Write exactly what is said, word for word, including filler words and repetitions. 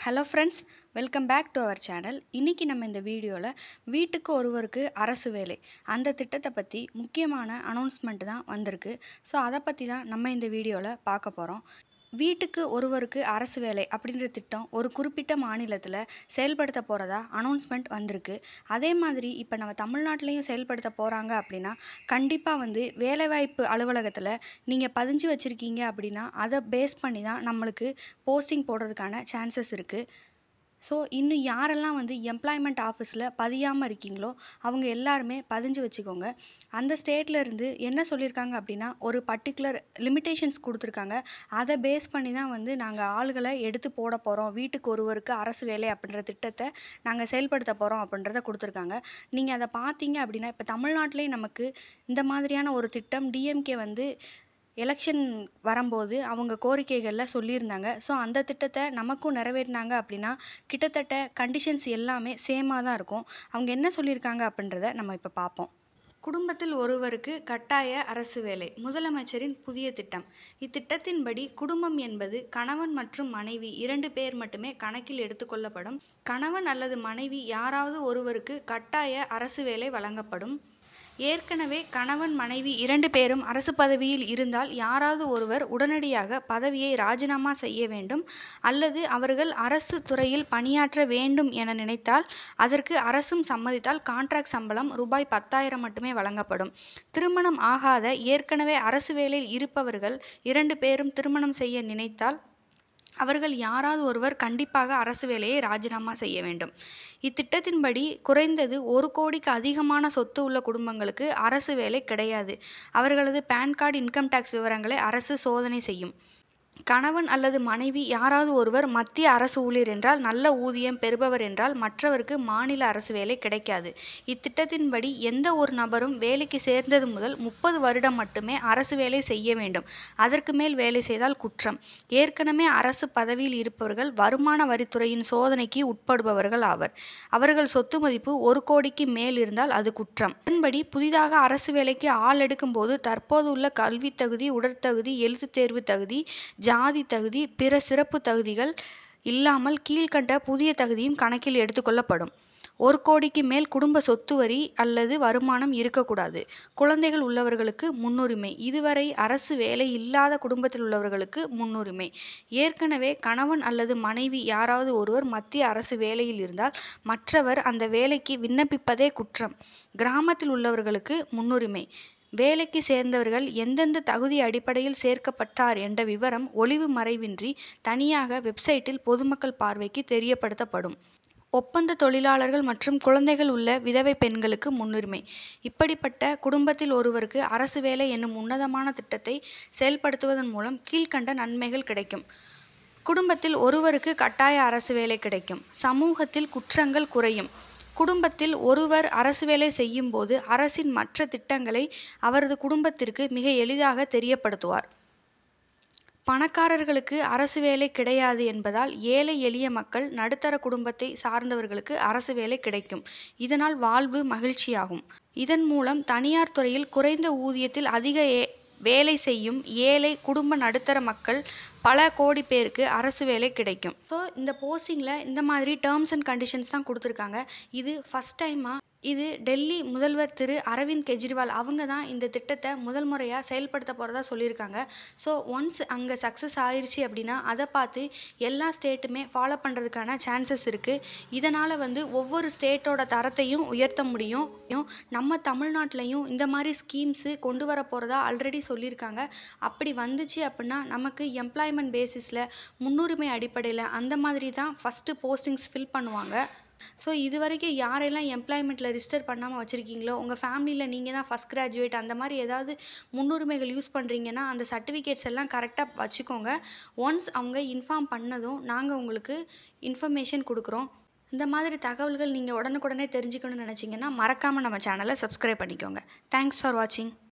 Hello friends, welcome back to our channel. இன்றைக்கி நம்ம இந்த வீடியோவில் வீட்டுக்கு ஒருவருக்கு அரசு வேலை அந்த திட்டத்தை பற்றி முக்கியமான அனௌன்ஸ்மெண்ட் தான் வந்திருக்கு. ஸோ அதை பற்றி தான் நம்ம இந்த வீடியோவில் பார்க்க போகிறோம். வீட்டுக்கு ஒருவருக்கு அரசு வேலை அப்படின்ற திட்டம் ஒரு குறிப்பிட்ட மாநிலத்தில் செயல்படுத்த போகிறதா அனௌன்ஸ்மெண்ட் வந்திருக்கு. அதே மாதிரி இப்போ நம்ம தமிழ்நாட்டிலையும் செயல்படுத்த போகிறாங்க அப்படின்னா கண்டிப்பாக வந்து வேலைவாய்ப்பு அலுவலகத்தில் நீங்கள் பதிஞ்சு வச்சுருக்கீங்க அப்படின்னா அதை பேஸ் பண்ணி தான் நம்மளுக்கு போஸ்டிங் போடுறதுக்கான சான்சஸ் இருக்குது. ஸோ இன்னும் யாரெல்லாம் வந்து எம்ப்ளாய்மெண்ட் ஆஃபீஸில் பதியாமல் இருக்கீங்களோ அவங்க எல்லாருமே பதிஞ்சு வச்சுக்கோங்க. அந்த ஸ்டேட்டில் இருந்து என்ன சொல்லியிருக்காங்க அப்படின்னா ஒரு பர்டிகுலர் லிமிட்டேஷன்ஸ் கொடுத்துருக்காங்க. அதை பேஸ் பண்ணி தான் வந்து நாங்கள் ஆளுகளை எடுத்து போட போகிறோம், வீட்டுக்கு ஒருவருக்கு அரசு வேலை அப்படின்ற திட்டத்தை நாங்கள் செயல்படுத்த போகிறோம் அப்படின்றத கொடுத்துருக்காங்க. நீங்கள் அதை பார்த்தீங்க அப்படின்னா இப்போ தமிழ்நாட்டிலேயே நமக்கு இந்த மாதிரியான ஒரு திட்டம் டிஎம்கே வந்து எலெக்ஷன் வரும்போது அவங்க கோரிக்கைகளில் சொல்லியிருந்தாங்க. ஸோ அந்த திட்டத்தை நமக்கும் நிறைவேறினாங்க அப்படின்னா கிட்டத்தட்ட கண்டிஷன்ஸ் எல்லாமே சேமாக தான் இருக்கும். அவங்க என்ன சொல்லியிருக்காங்க அப்படின்றத நம்ம இப்போ பார்ப்போம். குடும்பத்தில் ஒருவருக்கு கட்டாய அரசு வேலை முதலமைச்சரின் புதிய திட்டம். இத்திட்டத்தின்படி குடும்பம் என்பது கணவன் மற்றும் மனைவி இரண்டு பேர் மட்டுமே கணக்கில் எடுத்துக்கொள்ளப்படும். கணவன் அல்லது மனைவி யாராவது ஒருவருக்கு கட்டாய அரசு வேலை வழங்கப்படும். ஏற்கனவே கணவன் மனைவி இரண்டு பேரும் அரசு பதவியில் இருந்தால் யாராவது ஒருவர் உடனடியாக பதவியை ராஜினாமா செய்ய வேண்டும் அல்லது அவர்கள் அரசு துறையில் பணியாற்ற வேண்டும் என நினைத்தால் அதற்கு அரசும் சம்மதித்தால் கான்ட்ராக்ட் சம்பளம் ரூபாய் பத்தாயிரம் மட்டுமே வழங்கப்படும். திருமணம் ஆகாத ஏற்கனவே அரசு வேலையில் இருப்பவர்கள் இரண்டு பேரும் திருமணம் செய்ய நினைத்தால் அவர்கள் யாராவது ஒருவர் கண்டிப்பாக அரசு வேலையை ராஜினாமா செய்ய வேண்டும். இத்திட்டத்தின்படி குறைந்தது ஒரு கோடிக்கு அதிகமான சொத்து உள்ள குடும்பங்களுக்கு அரசு வேலை கிடையாது. அவர்களது பேன் கார்டு, இன்கம் டேக்ஸ் விவரங்களை அரசு சோதனை செய்யும். கணவன் அல்லது மனைவி யாராவது ஒருவர் மத்திய அரசு ஊழியர் என்றால், நல்ல ஊதியம் பெறுபவர் என்றால் மற்றவருக்கு மாநில அரசு வேலை கிடைக்காது. இத்திட்டத்தின்படி எந்த ஒரு நபரும் வேலைக்கு சேர்ந்தது முதல் முப்பது வருடம் மட்டுமே அரசு வேலை செய்ய வேண்டும். அதற்கு மேல் வேலை செய்தால் குற்றம். ஏற்கனவே அரசு பதவியில் இருப்பவர்கள் வருமான வரித்துறையின் சோதனைக்கு உட்படுபவர்கள் ஆவர். அவர்கள் சொத்து மதிப்பு ஒரு கோடிக்கு மேல் இருந்தால் அது குற்றம். இதன்படி புதிதாக அரசு வேலைக்கு ஆள் எடுக்கும் போது தற்போது உள்ள கல்வி தகுதி, உடற்தகுதி, எழுத்து தேர்வு தகுதி, ஜாதி தகுதி, பிற சிறப்பு தகுதிகள் இல்லாமல் கீழ்கண்ட புதிய தகுதியும் கணக்கில் எடுத்துக்கொள்ளப்படும். ஒரு கோடிக்கு மேல் குடும்ப சொத்து வரி அல்லது வருமானம் இருக்கக்கூடாது. குழந்தைகள் உள்ளவர்களுக்கு முன்னுரிமை. இதுவரை அரசு வேலை இல்லாத குடும்பத்தில் உள்ளவர்களுக்கு முன்னுரிமை. ஏற்கனவே கணவன் அல்லது மனைவி யாராவது ஒருவர் மத்திய அரசு வேலையில் இருந்தால் மற்றவர் அந்த வேலைக்கு விண்ணப்பிப்பதே குற்றம். கிராமத்தில் உள்ளவர்களுக்கு முன்னுரிமை. வேலைக்கு சேர்ந்தவர்கள் எந்தெந்த தகுதி அடிப்படையில் சேர்க்கப்பட்டார் என்ற விவரம் ஒளிவு மறைவின்றி தனியாக வெப்சைட்டில் பொதுமக்கள் பார்வைக்கு தெரியப்படுத்தப்படும். ஒப்பந்த தொழிலாளர்கள் மற்றும் குழந்தைகள் உள்ள விதவை பெண்களுக்கு முன்னுரிமை. இப்படிப்பட்ட குடும்பத்தில் ஒருவருக்கு அரசு வேலை என்னும் உன்னதமான திட்டத்தை செயல்படுத்துவதன் மூலம் கீழ்கண்ட நன்மைகள் கிடைக்கும். குடும்பத்தில் ஒருவருக்கு கட்டாய அரசு வேலை கிடைக்கும். சமூகத்தில் குற்றங்கள் குறையும். குடும்பத்தில் ஒருவர் அரசு வேலை செய்யும் போது அரசின் மற்ற திட்டங்களை அவரது குடும்பத்திற்கு மிக எளிதாக தெரியப்படுத்துவார். பணக்காரர்களுக்கு அரசு வேலை கிடையாது என்பதால் ஏழை எளிய மக்கள், நடுத்தர குடும்பத்தை சார்ந்தவர்களுக்கு அரசு வேலை கிடைக்கும். இதனால் வாழ்வு மகிழ்ச்சியாகும். இதன் மூலம் தனியார் துறையில் குறைந்த ஊதியத்தில் அதிக வேலை செய்யும் ஏழை குடும்ப நடுத்தர மக்கள் பல கோடி பேருக்கு அரசு வேலை கிடைக்கும். ஸோ இந்த போஸ்டிங்கில் இந்த மாதிரி டேர்ம்ஸ் அண்ட் கண்டிஷன்ஸ் தான் கொடுத்துருக்காங்க. இது ஃபஸ்ட் டைமாக இது டெல்லி முதல்வர் திரு அரவிந்த் கெஜ்ரிவால் அவங்க தான் இந்த திட்டத்தை முதல் முறையாக செயல்படுத்த போகிறதா சொல்லியிருக்காங்க. ஸோ ஒன்ஸ் அங்கே சக்ஸஸ் ஆயிடுச்சு அப்படின்னா அதை பார்த்து எல்லா ஸ்டேட்டுமே ஃபாலோ பண்ணுறதுக்கான சான்சஸ் இருக்குது. இதனால் வந்து ஒவ்வொரு ஸ்டேட்டோட தரத்தையும் உயர்த்த முடியும். நம்ம தமிழ்நாட்டிலையும் இந்த மாதிரி ஸ்கீம்ஸு கொண்டு வர போகிறதா ஆல்ரெடி சொல்லியிருக்காங்க. அப்படி வந்துச்சு அப்படின்னா நமக்கு எம்ப்ளாய்மெண்ட் பேசிஸில் முன்னுரிமை அடிப்படையில் அந்த மாதிரி தான் ஃபஸ்ட்டு போஸ்டிங்ஸ் ஃபில் பண்ணுவாங்க. ஸோ இது வரைக்கும் யாரெல்லாம் எம்ப்ளாய்மெண்ட்டில் ரிஜிஸ்டர் பண்ணாமல் வச்சுருக்கீங்களோ, உங்கள் ஃபேமிலியில் நீங்கள் தான் ஃபஸ்ட் கிராஜுவேட் அந்த மாதிரி ஏதாவது முன்னுரிமைகள் யூஸ் பண்ணுறீங்கன்னா அந்த சர்டிஃபிகேட்ஸ் எல்லாம் கரெக்டாக வச்சுக்கோங்க. ஒன்ஸ் அவங்க இன்ஃபார்ம் பண்ணதும் நாங்கள் உங்களுக்கு இன்ஃபர்மேஷன் கொடுக்குறோம். இந்த மாதிரி தகவல்கள் நீங்கள் உடனுக்குடனே தெரிஞ்சுக்கணும்னு நினச்சிங்கன்னா மறக்காமல் நம்ம சேனலை சப்ஸ்கிரைப் பண்ணிக்கோங்க. தேங்க்ஸ் ஃபார் வாட்சிங்.